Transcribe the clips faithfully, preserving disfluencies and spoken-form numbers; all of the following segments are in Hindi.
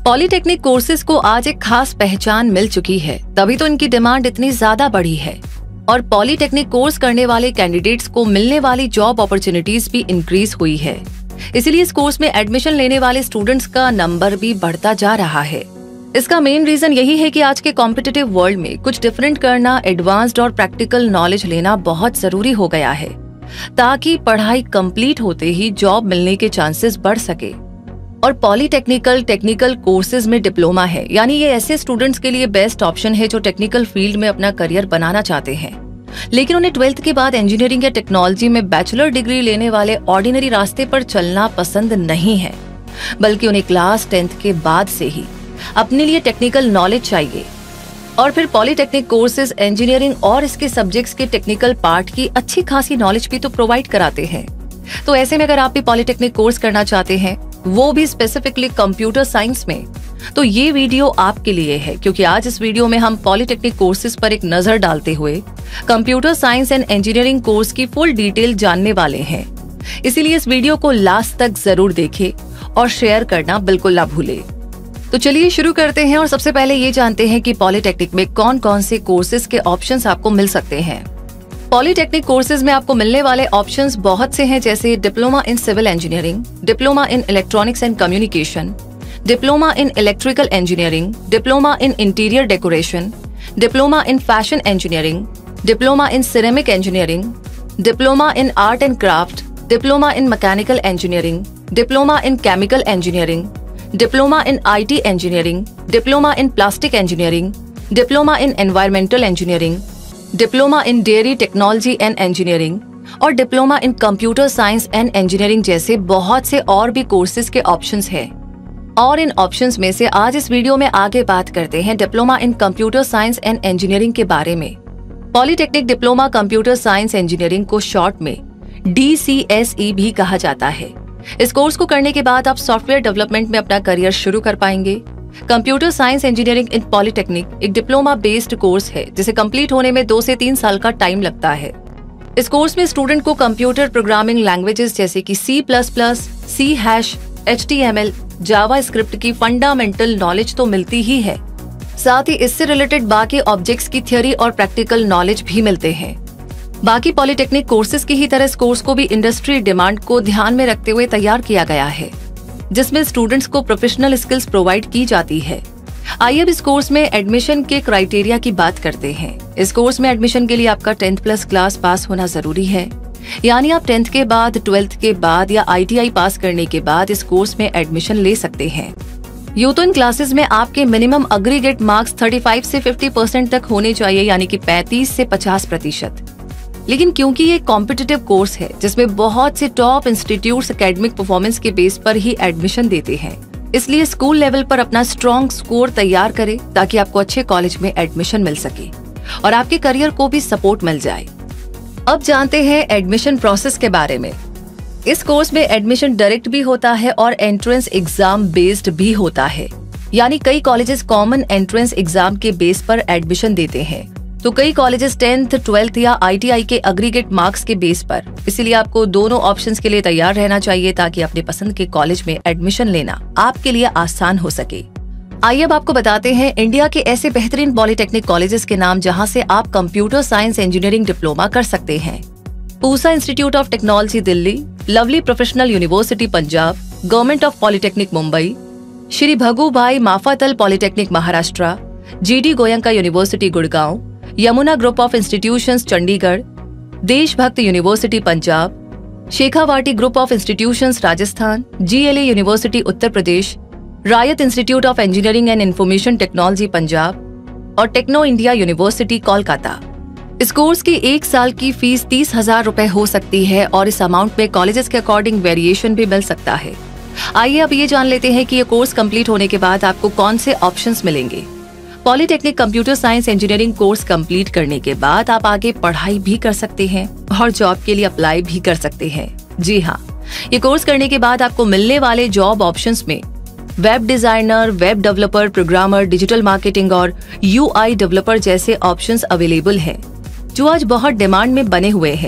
पॉलीटेक्निक कोर्सेज को आज एक खास पहचान मिल चुकी है, तभी तो इनकी डिमांड इतनी ज्यादा बढ़ी है और पॉलीटेक्निक कोर्स करने वाले कैंडिडेट्स को मिलने वाली जॉब अपॉर्चुनिटीज भी इंक्रीज हुई है। इसीलिए इस कोर्स में एडमिशन लेने वाले स्टूडेंट्स का नंबर भी बढ़ता जा रहा है। इसका मेन रीजन यही है कि आज के कॉम्पिटिटिव वर्ल्ड में कुछ डिफरेंट करना, एडवांस्ड और प्रैक्टिकल नॉलेज लेना बहुत जरूरी हो गया है, ताकि पढ़ाई कंप्लीट होते ही जॉब मिलने के चांसेस बढ़ सके। और पॉलीटेक्निकल टेक्निकल कोर्सेज में डिप्लोमा है, यानी ये ऐसे स्टूडेंट्स के लिए बेस्ट ऑप्शन है जो टेक्निकल फील्ड में अपना करियर बनाना चाहते हैं, लेकिन उन्हें ट्वेल्थ के बाद इंजीनियरिंग या टेक्नोलॉजी में बैचलर डिग्री लेने वाले ऑर्डिनरी रास्ते पर चलना पसंद नहीं है, बल्कि उन्हें क्लास टेंथ के बाद से ही अपने लिए टेक्निकल नॉलेज चाहिए। और फिर पॉलीटेक्निक कोर्सेज इंजीनियरिंग और इसके सब्जेक्ट्स के टेक्निकल पार्ट की अच्छी खासी नॉलेज भी तो प्रोवाइड कराते हैं। तो ऐसे में अगर आप भी पॉलीटेक्निक कोर्स करना चाहते हैं, वो भी स्पेसिफिकली कंप्यूटर साइंस में, तो ये वीडियो आपके लिए है, क्योंकि आज इस वीडियो में हम पॉलीटेक्निक कोर्सेज पर एक नजर डालते हुए computer science and engineering course की फुल डिटेल जानने वाले हैं। इसीलिए इस वीडियो को लास्ट तक जरूर देखें और शेयर करना बिल्कुल ना भूलें। तो चलिए शुरू करते हैं और सबसे पहले ये जानते हैं कि पॉलीटेक्निक में कौन कौन से कोर्सेज के ऑप्शंस आपको मिल सकते हैं। पॉलीटेक्निक कोर्सेज में आपको मिलने वाले ऑप्शंस बहुत से हैं, जैसे diploma in civil engineering, diploma in electronics and communication, diploma in electrical engineering, diploma in interior decoration, diploma in fashion engineering, diploma in ceramic engineering, diploma in art and craft, diploma in mechanical engineering, diploma in chemical engineering, diploma in IT engineering, diploma in plastic engineering, diploma in environmental engineering, diploma in dairy technology and engineering और diploma in computer science and engineering जैसे बहुत से और भी कोर्सेज के ऑप्शंस हैं। और इन ऑप्शंस में से आज इस वीडियो में आगे बात करते हैं diploma in computer science and engineering के बारे में। Polytechnic diploma computer science engineering को शॉर्ट में डी सी एस ई भी कहा जाता है। इस कोर्स को करने के बाद आप सॉफ्टवेयर डेवलपमेंट में अपना करियर शुरू कर पाएंगे। Computer science engineering in polytechnic एक डिप्लोमा बेस्ड कोर्स है, जिसे कंप्लीट होने में दो से तीन साल का टाइम लगता है। इस कोर्स में स्टूडेंट को कंप्यूटर प्रोग्रामिंग लैंग्वेजेस जैसे कि C plus plus, C hash, H T M L, JavaScript की फंडामेंटल नॉलेज तो मिलती ही है, साथ ही इससे रिलेटेड बाकी ऑब्जेक्ट्स की थ्योरी और प्रैक्टिकल नॉलेज भी मिलते हैं। बाकी पॉलीटेक्निक कोर्सेज की ही तरह इस कोर्स को भी इंडस्ट्री डिमांड को ध्यान में रखते हुए तैयार किया गया है, जिसमें स्टूडेंट्स को प्रोफेशनल स्किल्स प्रोवाइड की जाती है। आइए अब इस कोर्स में एडमिशन के क्राइटेरिया की बात करते हैं। इस कोर्स में एडमिशन के लिए आपका टेंथ प्लस क्लास पास होना जरूरी है, यानी आप टेंथ के बाद, ट्वेल्थ के बाद या आई टी आई पास करने के बाद इस कोर्स में एडमिशन ले सकते हैं। यूं तो इन क्लासेस में आपके मिनिमम अग्रीगेट मार्क्स पैंतीस से पचास परसेंट तक होने चाहिए, यानी कि पैंतीस से पचास प्रतिशत। लेकिन क्योंकि ये कॉम्पिटिटिव कोर्स है जिसमें बहुत से टॉप इंस्टीट्यूट्स एकेडमिक परफॉर्मेंस के बेस पर ही एडमिशन देते हैं, इसलिए स्कूल लेवल पर अपना स्ट्रॉन्ग स्कोर तैयार करें ताकि आपको अच्छे कॉलेज में एडमिशन मिल सके और आपके करियर को भी सपोर्ट मिल जाए। अब जानते हैं एडमिशन प्रोसेस के बारे में। इस कोर्स में एडमिशन डायरेक्ट भी होता है और एंट्रेंस एग्जाम बेस्ड भी होता है, यानी कई कॉलेजेस कॉमन एंट्रेंस एग्जाम के बेस पर एडमिशन देते हैं, तो कई कॉलेजेस टेंथ, ट्वेल्थ या आई टी आई के अग्रीगेट मार्क्स के बेस पर। इसीलिए आपको दोनों ऑप्शंस के लिए तैयार रहना चाहिए ताकि अपने पसंद के कॉलेज में एडमिशन लेना आपके लिए आसान हो सके। आइए अब आपको बताते हैं इंडिया के ऐसे बेहतरीन पॉलीटेक्निक कॉलेजेस के नाम जहां से आप कंप्यूटर साइंस इंजीनियरिंग डिप्लोमा कर सकते हैं। Pusa institute of technology Delhi, lovely professional university Punjab, government of polytechnic Mumbai, Shri Bhagubhai Mafatlal polytechnic Maharashtra, G D Goenka university Gurgaon, Yamuna group of institutions Chandigarh, Deshbhakt university Punjab, Shekhawati group of institutions Rajasthan, G L A university Uttar Pradesh, Rayat institute of engineering and information technology Punjab और टेक्नो इंडिया यूनिवर्सिटी कोलकाता। इस कोर्स की एक साल की फीस तीस हजार रूपए हो सकती है और इस अमाउंट में कॉलेजेस के अकॉर्डिंग वेरिएशन भी मिल सकता है। आइए अब ये जान लेते हैं कि ये कोर्स कंप्लीट होने के बाद आपको कौन से ऑप्शंस मिलेंगे। Polytechnic computer science engineering course complete करने के बाद आप आगे पढ़ाई भी कर सकते हैं और जॉब के लिए अप्लाई भी कर सकते हैं। जी हाँ, ये कोर्स करने के बाद आपको मिलने वाले जॉब ऑप्शंस में web designer, web developer, programmer, digital marketing और यू आई डेवलपर जैसे ऑप्शंस अवेलेबल हैं, जो आज बहुत डिमांड में बने हुए हैं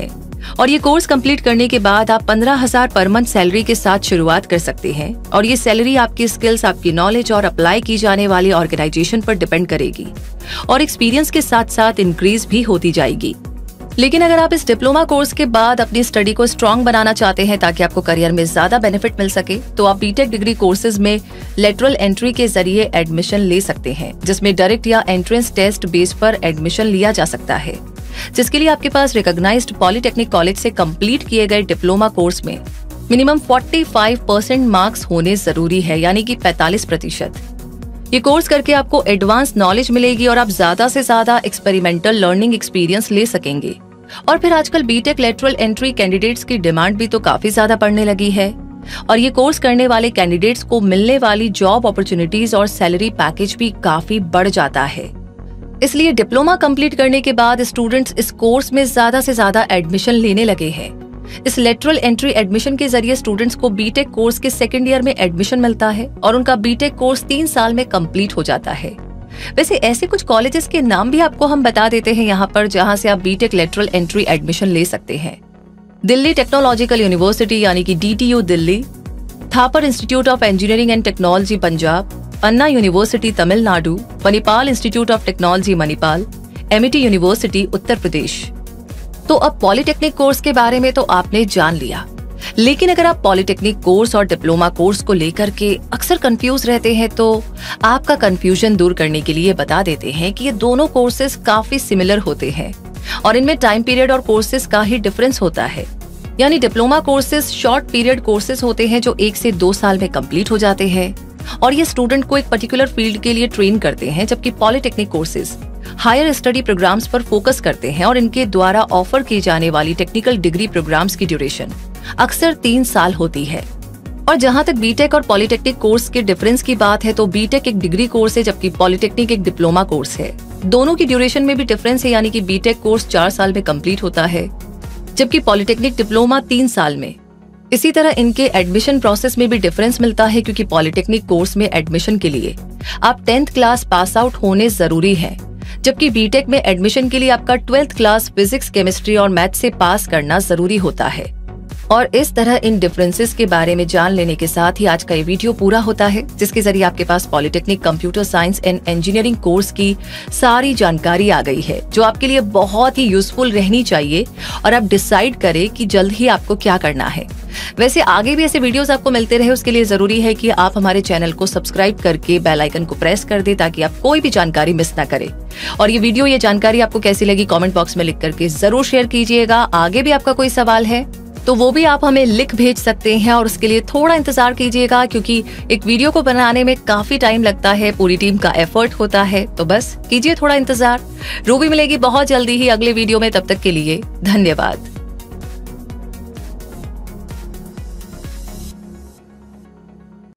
और ये कोर्स कंप्लीट करने के बाद आप पंद्रह हजार पर मंथ सैलरी के साथ शुरुआत कर सकते हैं और ये सैलरी आपकी स्किल्स, आपकी नॉलेज और अप्लाई की जाने वाली ऑर्गेनाइजेशन पर डिपेंड करेगी और एक्सपीरियंस के साथ साथ इंक्रीज भी होती जाएगी। लेकिन अगर आप इस डिप्लोमा कोर्स के बाद अपनी स्टडी को स्ट्रॉन्ग बनाना चाहते हैं ताकि आपको करियर में ज्यादा बेनिफिट मिल सके, तो आप बीटेक डिग्री कोर्सेज में लेटरल एंट्री के जरिए एडमिशन ले सकते हैं, जिसमें डायरेक्ट या एंट्रेंस टेस्ट बेस पर एडमिशन लिया जा सकता है, जिसके लिए आपके पास रिकॉग्नाइज्ड पॉलिटेक्निक कॉलेज से कंप्लीट किए गए डिप्लोमा कोर्स में मिनिमम पैंतालीस परसेंट मार्क्स होने जरूरी है, यानी कि पैंतालीस प्रतिशत। ये कोर्स करके आपको एडवांस नॉलेज मिलेगी और आप ज्यादा से ज्यादा एक्सपेरिमेंटल लर्निंग एक्सपीरियंस ले सकेंगे। और फिर आजकल बीटेक लेटरल एंट्री कैंडिडेट्स की डिमांड भी तो काफी ज्यादा बढ़ने लगी है और ये कोर्स करने वाले कैंडिडेट्स को मिलने वाली जॉब अपॉर्चुनिटीज और सैलरी पैकेज भी काफी बढ़ जाता है। इसलिए डिप्लोमा कंप्लीट करने के बाद स्टूडेंट्स इस कोर्स में ज्यादा से ज्यादा एडमिशन लेने लगे हैं। इस लेटरल एंट्री एडमिशन के जरिए स्टूडेंट्स को बीटेक कोर्स के सेकेंड ईयर में एडमिशन मिलता है और उनका बीटेक कोर्स तीन साल में कंप्लीट हो जाता है। वैसे ऐसे कुछ कॉलेजेस के नाम भी आपको हम बता देते हैं यहाँ पर, जहाँ से आप बीटेक लेटरल एंट्री एडमिशन ले सकते हैं। दिल्ली टेक्नोलॉजिकल यूनिवर्सिटी यानी कि DTU Delhi, Thapar institute of engineering and technology Punjab, Anna university Tamil Nadu, Manipal institute of technology Manipal, Amity university Uttar Pradesh. तो अब पॉलिटेक्निक कोर्स के बारे में तो आपने जान लिया, लेकिन अगर आप पॉलिटेक्निक कोर्स और डिप्लोमा कोर्स को लेकर के अक्सर कंफ्यूज रहते हैं तो आपका कंफ्यूजन दूर करने के लिए बता देते हैं कि ये दोनों कोर्सेज काफी सिमिलर होते हैं और इनमें टाइम पीरियड और कोर्सेज का ही डिफरेंस होता है। यानी diploma courses short period courses होते हैं जो एक से दो साल में कंप्लीट हो जाते हैं और ये स्टूडेंट को एक पर्टिकुलर फील्ड के लिए ट्रेन करते हैं, जबकि polytechnic courses higher study programmes पर फोकस करते हैं और इनके द्वारा ऑफर की जाने वाली टेक्निकल डिग्री प्रोग्राम्स की ड्यूरेशन अक्सर तीन साल होती है। और जहां तक बीटेक और पॉलिटेक्निक कोर्स के डिफरेंस की बात है तो बीटेक एक डिग्री कोर्स है जबकि पॉलिटेक्निक एक डिप्लोमा कोर्स है। दोनों की ड्यूरेशन में भी डिफरेंस है, यानी कि बीटेक कोर्स चार साल में कंप्लीट होता है जबकि पॉलिटेक्निक डिप्लोमा तीन साल में। इसी तरह इनके एडमिशन प्रोसेस में भी डिफरेंस मिलता है, क्योंकि पॉलिटेक्निक कोर्स में एडमिशन के लिए आप टेंथ क्लास पास आउट होने जरूरी है, जबकि बीटेक में एडमिशन के लिए आपका ट्वेल्थ क्लास फिजिक्स, केमिस्ट्री और मैथ से पास करना जरूरी होता है। और इस तरह इन डिफरेंसेस के बारे में जान लेने के साथ ही आज का ये वीडियो पूरा होता है, जिसके जरिए आपके पास polytechnic computer science and engineering course की सारी जानकारी आ गई है, जो आपके लिए बहुत ही यूजफुल रहनी चाहिए और आप डिसाइड करें कि जल्द ही आपको क्या करना है। वैसे आगे भी ऐसे वीडियोस आपको मिलते रहे, उसके लिए जरूरी है कि आप हमारे चैनल को सब्सक्राइब करके बेल आइकन को प्रेस कर दे ताकि आप कोई भी जानकारी मिस ना करें। और ये वीडियो, ये जानकारी आपको कैसी लगी कमेंट बॉक्स में लिख करके जरूर शेयर कीजिएगा। आगे भी आपका कोई सवाल है तो वो भी आप हमें लिख भेज सकते हैं और उसके लिए थोड़ा इंतजार कीजिएगा, क्योंकि एक वीडियो को बनाने में काफी टाइम लगता है, पूरी टीम का एफर्ट होता है। तो बस कीजिए थोड़ा इंतजार। रूबी मिलेगी बहुत जल्दी ही अगले वीडियो में, तब तक के लिए धन्यवाद।